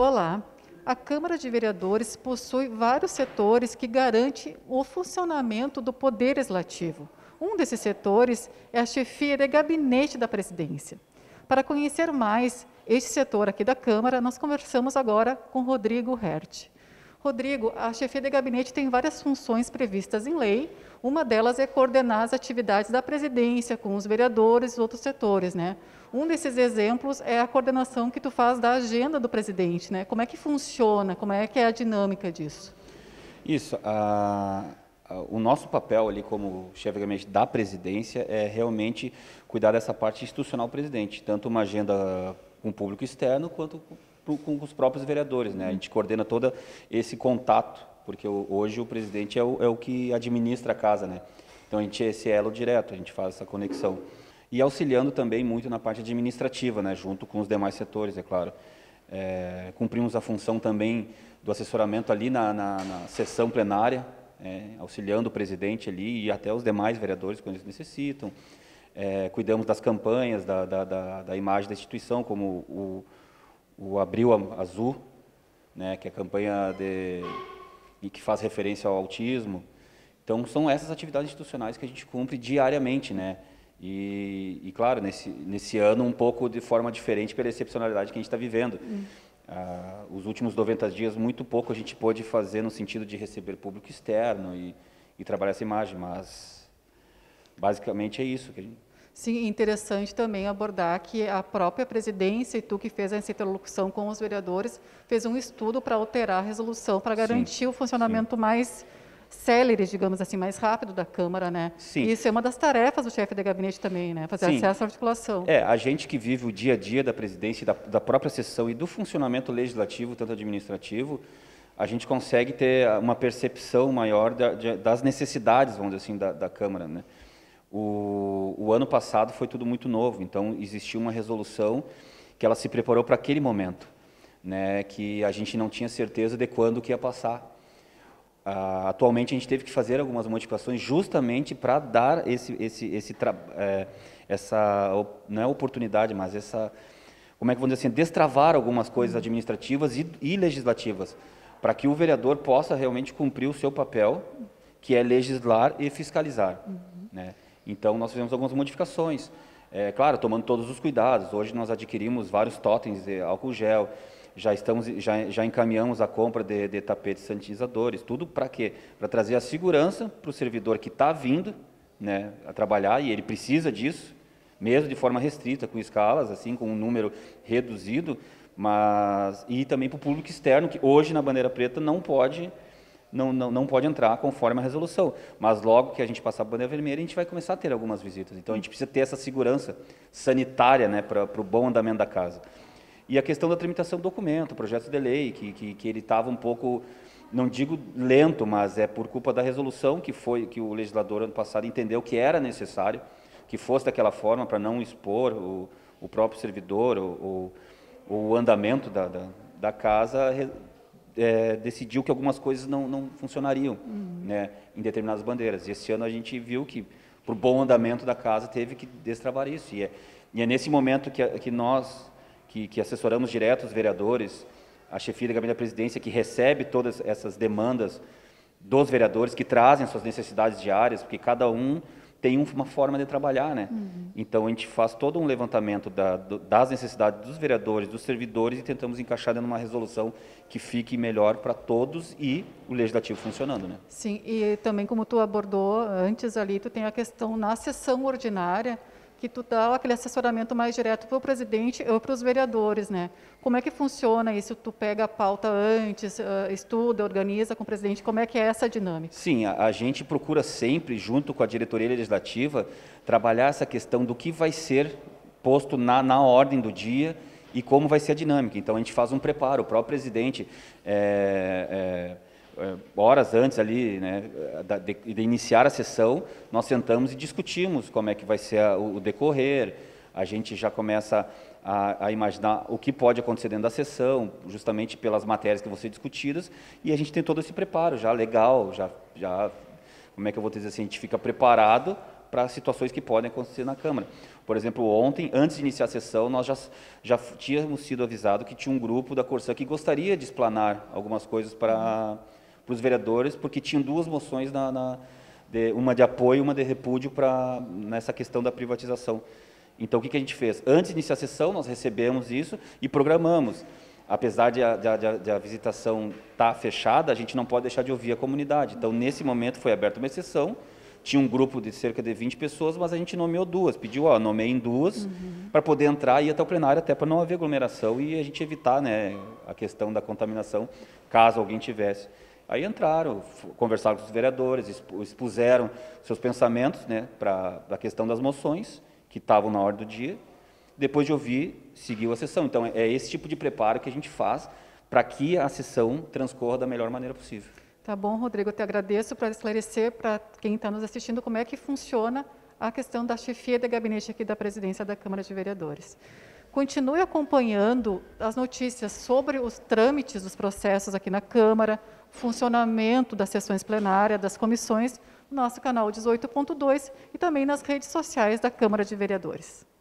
Olá, a Câmara de Vereadores possui vários setores que garantem o funcionamento do Poder Legislativo. Um desses setores é a chefia de gabinete da presidência. Para conhecer mais este setor aqui da Câmara, nós conversamos agora com Rodrigo Hertz. Rodrigo, a chefia de gabinete tem várias funções previstas em lei. Uma delas é coordenar as atividades da presidência com os vereadores e outros setores, né? Um desses exemplos é a coordenação que tu faz da agenda do presidente, né? Como é que funciona, como é que é a dinâmica disso? Isso, o nosso papel ali como chefe de gabinete da presidência é realmente cuidar dessa parte institucional do presidente, tanto uma agenda com o público externo quanto com os próprios vereadores, né? A gente coordena todo esse contato, porque hoje o presidente é o que administra a casa, né? Então a gente é esse elo direto, a gente faz essa conexão. E auxiliando também muito na parte administrativa, né? Junto com os demais setores, é claro. Cumprimos a função também do assessoramento ali na sessão plenária, auxiliando o presidente ali e até os demais vereadores quando eles necessitam. Cuidamos das campanhas, da imagem da instituição, como o Abril Azul, né, que é a campanha e que faz referência ao autismo. Então, são essas atividades institucionais que a gente cumpre diariamente, né? E claro, nesse ano, um pouco de forma diferente pela excepcionalidade que a gente está vivendo. Os últimos 90 dias, muito pouco a gente pôde fazer no sentido de receber público externo e trabalhar essa imagem, mas basicamente é isso que a gente... Sim, interessante também abordar que a própria presidência e tu que fez essa interlocução com os vereadores, fez um estudo para alterar a resolução, para garantir o funcionamento mais célere, digamos assim, mais rápido da Câmara, né? Sim. Isso é uma das tarefas do chefe de gabinete também, né? Fazer essa articulação. A gente que vive o dia a dia da presidência, da própria sessão e do funcionamento legislativo, tanto administrativo, a gente consegue ter uma percepção maior das necessidades, vamos dizer assim, da Câmara, né? O ano passado foi tudo muito novo, então existiu uma resolução que ela se preparou para aquele momento, né, que a gente não tinha certeza de quando que ia passar. Atualmente a gente teve que fazer algumas modificações justamente para dar essa não é oportunidade, mas essa, como é que vamos dizer assim, destravar algumas coisas administrativas e legislativas, para que o vereador possa realmente cumprir o seu papel, que é legislar e fiscalizar, né? Então, nós fizemos algumas modificações, claro, tomando todos os cuidados. Hoje nós adquirimos vários totens de álcool gel, já encaminhamos a compra de tapetes sanitizadores, tudo para quê? Para trazer a segurança para o servidor que está vindo, né, a trabalhar, e ele precisa disso, mesmo de forma restrita, com escalas, assim, com um número reduzido, e também para o público externo, que hoje na bandeira preta não pode entrar conforme a resolução, mas logo que a gente passar a bandeira vermelha, a gente vai começar a ter algumas visitas. Então, a gente precisa ter essa segurança sanitária, né, para o bom andamento da casa. E a questão da tramitação do documento, projetos de lei, que ele estava um pouco, não digo lento, mas é por culpa da resolução que o legislador ano passado entendeu que era necessário, que fosse daquela forma para não expor o próprio servidor, o andamento da casa, decidiu que algumas coisas não funcionariam, né, em determinadas bandeiras. E esse ano a gente viu que, para o bom andamento da casa, teve que destravar isso. E é nesse momento que nós, que assessoramos direto os vereadores, a chefia da gabinete da presidência, que recebe todas essas demandas dos vereadores, que trazem as suas necessidades diárias, porque cada um tem uma forma de trabalhar, né? Então, a gente faz todo um levantamento das necessidades dos vereadores, dos servidores, e tentamos encaixar dentro de uma resolução que fique melhor para todos e o legislativo funcionando, né? Sim, e também como tu abordou antes ali, tu tem a questão na sessão ordinária, que tu dá aquele assessoramento mais direto para o presidente ou para os vereadores, né? Como é que funciona isso? Tu pega a pauta antes, estuda, organiza com o presidente, como é que é essa dinâmica? Sim, a gente procura sempre, junto com a diretoria legislativa, trabalhar essa questão do que vai ser posto na ordem do dia e como vai ser a dinâmica. Então, a gente faz um preparo, o próprio presidente... horas antes ali, né, de iniciar a sessão, nós sentamos e discutimos como é que vai ser o decorrer, a gente já começa a imaginar o que pode acontecer dentro da sessão, justamente pelas matérias que vão ser discutidas, e a gente tem todo esse preparo já legal, já como é que eu vou dizer assim, a gente fica preparado para situações que podem acontecer na Câmara. Por exemplo, ontem, antes de iniciar a sessão, nós já tínhamos sido avisados que tinha um grupo da Corsã que gostaria de explanar algumas coisas para os vereadores, porque tinham duas moções, uma de apoio e uma de repúdio nessa questão da privatização. Então, o que a gente fez? Antes de iniciar a sessão, nós recebemos isso e programamos. Apesar de a visitação estar fechada, a gente não pode deixar de ouvir a comunidade. Então, nesse momento, foi aberta uma sessão, tinha um grupo de cerca de 20 pessoas, mas a gente nomeou duas, pediu, nomeiem duas, para poder entrar e ir até o plenário, até para não haver aglomeração e a gente evitar, né, a questão da contaminação, caso alguém tivesse. Aí entraram, conversaram com os vereadores, expuseram seus pensamentos, né, para a questão das moções, que estavam na ordem do dia. Depois de ouvir, seguiu a sessão. Então, é esse tipo de preparo que a gente faz para que a sessão transcorra da melhor maneira possível. Tá bom, Rodrigo, eu te agradeço para esclarecer para quem está nos assistindo como é que funciona a questão da chefia de gabinete aqui da presidência da Câmara de Vereadores. Continue acompanhando as notícias sobre os trâmites dos processos aqui na Câmara, funcionamento das sessões plenárias, das comissões, no nosso canal 18.2 e também nas redes sociais da Câmara de Vereadores.